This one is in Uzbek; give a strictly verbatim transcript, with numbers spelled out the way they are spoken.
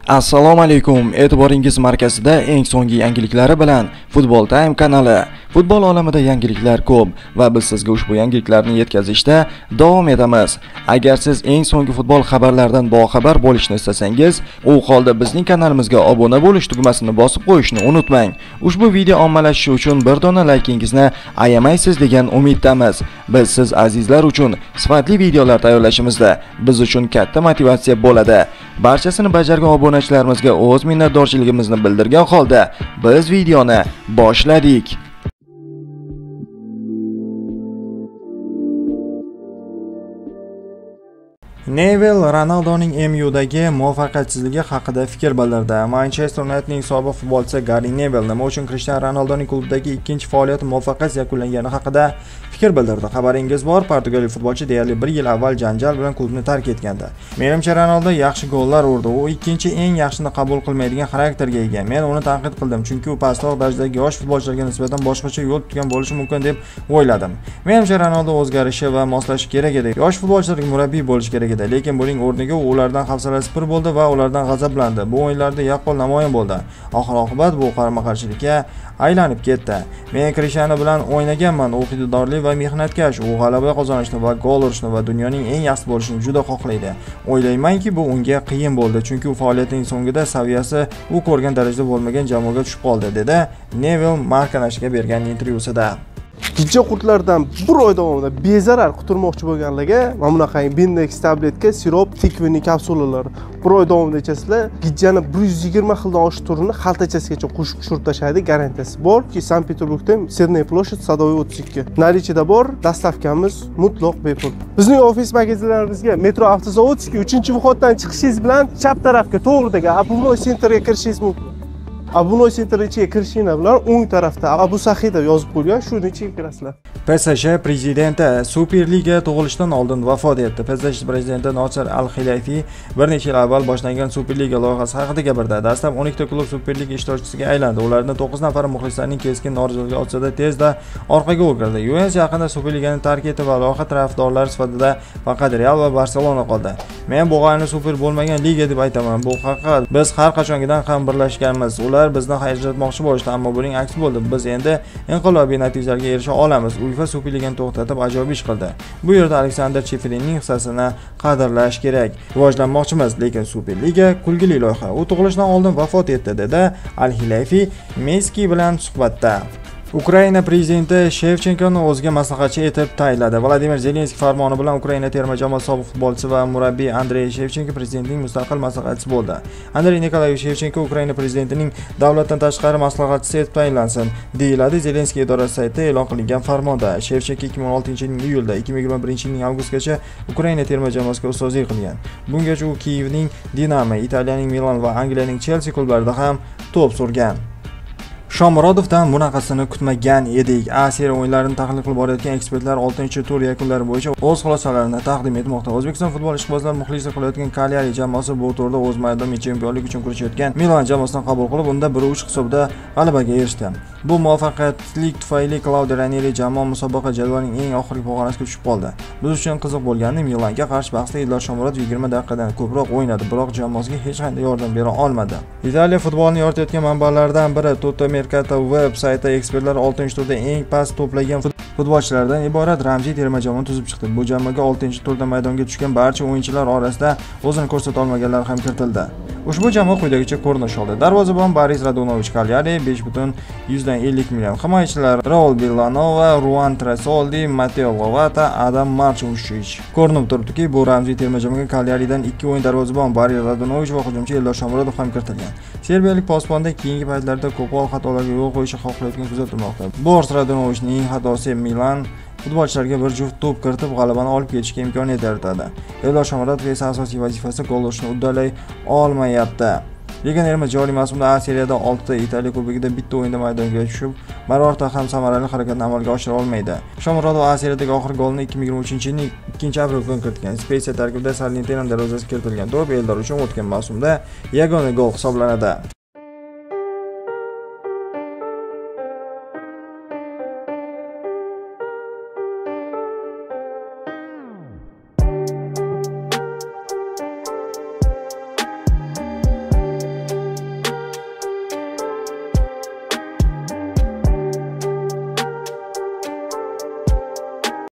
Assalomu alaykum. E'tiboringiz markazida eng so'nggi yangiliklari bilan Football Time kanali. Futbol olamida yangiliklar ko'p va biz sizga ushbu yangiliklarni yetkazishda davom etamiz. Agar siz eng so'nggi futbol xabarlaridan boxabar bo'lishni istasangiz, u holda bizning kanalimizga obuna bo'lish tugmasini bosib qo'yishni unutmang. Ushbu video ommalashishi uchun bir dona laykingizni ayamaysiz degan umiddamiz. Biz siz azizlar uchun sifatli videolar tayyorlashimizda biz uchun katta motivatsiya bo'ladi. Barchasini bajargan obunachilarimizga o'z minnatdorchiligimizni bildirgan holda biz videoni boshladik. Neville Ronaldoning M U'dagi muvaffaqiyatsizligi haqida fikr bildirdi. Manchester Unitedning sobiq futbolchisi Gary Neville nima uchun Cristiano Ronaldoning klubdagi ikkinchi faoliyati muvaffaqiyatsiz yakunlangani haqida fikr bildirdi. Xabaringiz bor, portugaliyalik futbolchi deyarli bir yil avval janjal bilan klubni tark etgandi. Menimcha Ronaldo yaxshi gollar urdi. U ikkinchi eng yaxshini qabul qilmaydigan xarakterga ega. Men uni tanqid qildim, chunki u pastroq darajadagi yosh futbolchilarga nisbatan boshqacha yo'l tutgan bo'lishi mumkin deb o'yladim. Menimcha Ronaldo o'zgarishi va moslashishi kerak edi. Yosh futbolchilarga murabbiy bo'lish kerak edi. Lekin buning o'rniga u ulardan hafsalasi pir bo'ldi va ulardan g'azablandi. Bu o'yinlarda yaqqol namoyon bo'ldi. Oxir-oqibat bu qarama-qarshilikka aylanib ketdi. Men Cristiano bilan o'ynaganman. U iqtidorli va mehnatkash. U g'alaba qozonishni va gol urishni va dunyoning eng yaxshi bo'lishini juda xohlaydi. O'ylaymanki, bu unga qiyin bo'ldi, chunki u faoliyatining so'ngida saviyasi u ko'rgan darajada bo'lmagan jamoaga tushib qoldi, dedi Neville Marca nashriga bergan intervyusida. Gijja qurtlardan bir oy davomida bezarar quturmoqchi bo'lganlarga mana bunaqangi Bindex tabletka, sirop, tikvining kapsulalari bir oy davomida ichasizlar, gijjani bir yuz yigirma xildan oshiq turini xaltachasigacha qo'shib tushirib tashlaydi, garantiyasi bor. Ki Sankt-Peterburgda Serniy ploshad Sadovoy o'ttiz ikki. Narichida bor, dastavkamiz mutlaq bepul. Bizning ofis magazinlarimizga Metro Avtozavodskiy uchinchi vходdan chiqishingiz bilan chap tarafga to'g'ridagi Abunoy Centerga kirishingiz mumkin. Abunoy Center ichiga kirishinglar bilan o'ng tarafda Abu Saxiy deb yozib qo'ygan, shuni ichiga kirasizlar. P S J prezidenti Superliga tug'ilishdan oldin vafot etdi. P S J prezidenti Nosir Al-Hilayfi bir necha yil avval boshlangan Superliga loyihasi haqida gapirdi. Dastlab o'n ikkita klub Superliga ishtirokchisiga aylandi. Ulardan to'qqiz nafari muxlislarning keskin noroziligiga ostida tezda orqaga o'girdi. Juventus yaqinda Superligani tark etdi va loyiha tarafdorlari sifatida faqat Real va Barselona qoldi. Men bu g'oyani super bo'lmagan liga deb aytaman. Bu haqiqat. Biz har qachongidan ham birlashganmiz. Ular bizni ajratmoqchi bo'lishdi, ammo buning aksi bo'ldi. Biz endi inqilobiy natijalarga erisha olamiz. UEFA Superligani to'xtatib ajoyib ish qildi. Bu yerda Aleksandr Cheferinning hissasini qadrlash kerak. Rivojlanmoqchimiz, lekin Superliga kulgili loyiha. U tug'ilishdan oldin vafot etdi, dedi Al-Hilayfi Meski bilan suhbatda. Ukraina prezidenti Shevchenkoni o'ziga maslahatchi etib tayinladi. Vladimir Zelenskiy farmoni bilan Ukraina terma jamoasi sobiq futbolchisi va murabbiy Andrey Shevchenko prezidentning mustaqil maslahatchisi bo'ldi. Andrey Nikolayevich Shevchenko Ukraina prezidentining davlatdan tashqari maslahatchisi etib tayinlansin, deyiladi Zelenskiy idorasi saytida e'lon qilingan farmonda. Shevchenko ikki ming o'n oltinchi yilning iyulda, ikki ming yigirma birinchi yilning avgustgacha Ukraina terma jamoasiga ustozlik qilgan. Bungacha u Kiyevning Dinamo, Italiyaning Milan va Angliyaning Chelsea klublarida ham to'p surgan. Shomurodovdan bunaqasini kutmagan edik. A Seriya o'yinlarini tahlil qilib borayotgan ekspertlar oltinchi tur yakunlari bo'yicha o'z xulosalarini taqdim etmoqda. O'zbekiston futbol ishqibozlari muxlislik qilayotgan Cagliari jamoasi bu turda o'z maydonida chempionlik uchun kurashayotgan Milan jamoasini qabul qilib, unda bir uch hisobda g'alabaga erishdi. Bu muvaffaqiyatlik tufayli Claudio Ranieri jamoa musobaqa jadvalining eng oxirgi pog'onasiga tushib qoldi. Biz uchun qiziq bo'lgani, Milanga qarshi bahsda Eldor Shomurodov yigirma daqiqadan ko'proq o'ynadi, biroq jamoasiga hech qanday yordam bera olmadi. Italiya futbolini yoritayotgan manbalardan biri Toto Mercato web sayti ekspertlar oltinchi turda eng past to'plagan futbolchilardan iborat ramziy terma jamoani tuzib chiqdi. Bu jamoaga oltinchi turda maydonga tushgan barcha o'yinchilar orasida o'zini ko'rsata olmaganlar ham kiritildi. Ushbu jamoa quyidagicha ko'rinish oldi. Darvozabon Boris Radunovich Cagliari besh butun yuzdan ellik million, himoyachilar Raul Villanova, Ruan Trasoldi, Matteo Lovata, Adam Marchushich. Ko'rinib turibdiki, bu ramziy terma jamoaga Cagliaridan ikki o'yin darvozabon Boris Radunovich va hujumchi Eldor Shomurodov ham kiritilgan. Serbiyalik posbonda keyingi paytlarda ko'proq xatolarga yo'l qo'yishi xohlayotgani kuzatilmoqda. Boris Radunovichning xatosi Milan futbolchilarga bir juft to'p kiritib g'alabani olib ketishga imkoniyat yaratadi. Eldor Shomurodov esa asosiy vazifasi gol urishni uddalay olmayapti. Legionerimiz joriy mavsumda A Seriyada oltita, Italiya kubogida bitta o'yinda maydonga tushib, birorta ham samarali harakatni amalga oshira olmaydi. Shomurodov A Seriyadagi oxirgi golni ikki ming yigirma uchinchi yilning ikkinchi aprel kuni kiritgan. Spezia tarkibida Salernitana darvozasiga kiritilgan to'p Eldor uchun o'tgan mavsumda yagona gol hisoblanadi.